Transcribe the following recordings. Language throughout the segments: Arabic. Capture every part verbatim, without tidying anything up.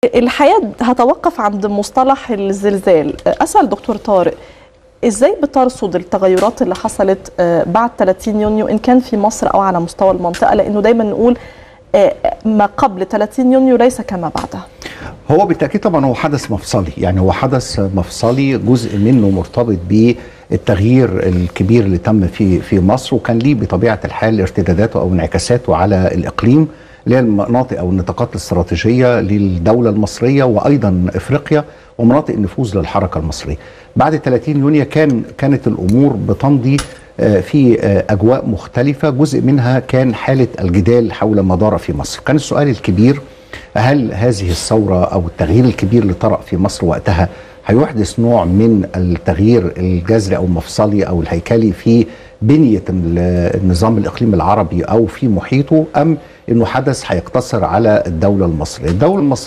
الحقيقة هتوقف عند مصطلح الزلزال. أسأل دكتور طارق، إزاي بترصد التغيرات اللي حصلت بعد ثلاثين يونيو إن كان في مصر أو على مستوى المنطقة؟ لأنه دايما نقول ما قبل ثلاثين يونيو ليس كما بعدها. هو بالتأكيد طبعا هو حدث مفصلي، يعني هو حدث مفصلي جزء منه مرتبط بالتغيير الكبير اللي تم في في مصر، وكان ليه بطبيعة الحال ارتداداته أو انعكاساته على الإقليم اللي هي المناطق أو النطاقات الاستراتيجية للدولة المصرية وأيضا إفريقيا ومناطق النفوذ للحركة المصرية. بعد ثلاثين يونيو كان كانت الأمور بتمضي في أجواء مختلفة، جزء منها كان حالة الجدال حول ما دار في مصر. كان السؤال الكبير، هل هذه الثورة أو التغيير الكبير اللي طرأ في مصر وقتها هيحدث نوع من التغيير الجذري أو المفصلي أو الهيكلي في بنية النظام الإقليمي العربي أو في محيطه، أم إنه حدث هيقتصر على الدولة المصرية؟ الدولة المصرية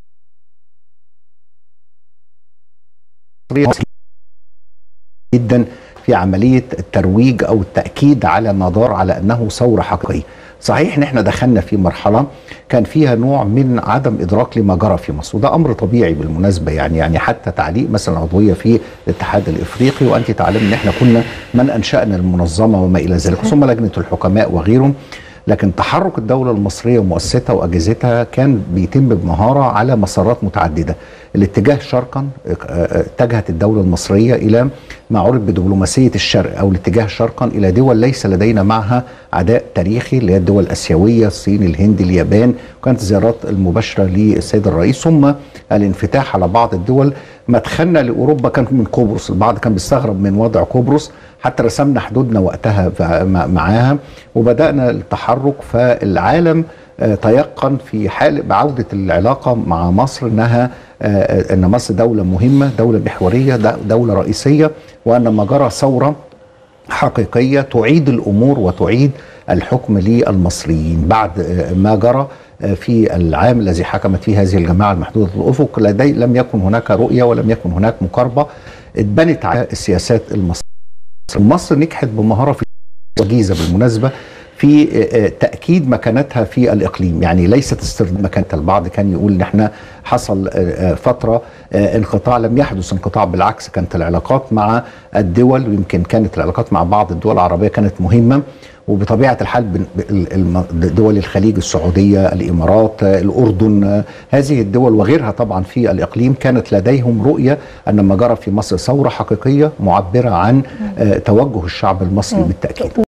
جدا في عملية الترويج أو التأكيد على ما دار على أنه ثورة حقيقية. صحيح ان احنا دخلنا في مرحله كان فيها نوع من عدم ادراك لما جرى في مصر، وده امر طبيعي بالمناسبه، يعني يعني حتى تعليق مثلا عضويه في الاتحاد الافريقي، وانت تعلم ان احنا كنا من انشانا المنظمه وما الى ذلك، ثم لجنه الحكماء وغيرهم. لكن تحرك الدولة المصرية ومؤسستها وأجهزتها كان بيتم بمهارة على مسارات متعددة. الاتجاه شرقا، اتجهت الدولة المصرية إلى ما عرف بدبلوماسية الشرق، أو الاتجاه شرقا إلى دول ليس لدينا معها عداء تاريخي، اللي هي الدول الآسيوية، الصين، الهند، اليابان، وكانت زيارات المباشرة للسيد الرئيس، ثم الانفتاح على بعض الدول. مدخلنا لأوروبا كان من قبرص، البعض كان بيستغرب من وضع قبرص، حتى رسمنا حدودنا وقتها معاها وبدأنا التحرك. فالعالم تيقن في حال بعودة العلاقة مع مصر انها ان مصر دولة مهمة، دولة محورية، دولة رئيسية، وان ما جرى ثورة حقيقية تعيد الامور وتعيد الحكم للمصريين بعد ما جرى في العام الذي حكمت فيه هذه الجماعة المحدودة الافق. لدي لم يكن هناك رؤية ولم يكن هناك مقاربة، اتبنت على السياسات المصرية. مصر نجحت بمهارة في وجيزة بالمناسبة في تأكيد مكانتها في الإقليم، يعني ليست استرداد مكانتها. البعض كان يقول إن احنا حصل فترة انقطاع، لم يحدث انقطاع، بالعكس كانت العلاقات مع الدول، ويمكن كانت العلاقات مع بعض الدول العربية كانت مهمة، وبطبيعة الحال دول الخليج، السعودية، الإمارات، الأردن، هذه الدول وغيرها طبعا في الإقليم كانت لديهم رؤية أن ما جرى في مصر ثورة حقيقية معبرة عن توجه الشعب المصري بالتأكيد.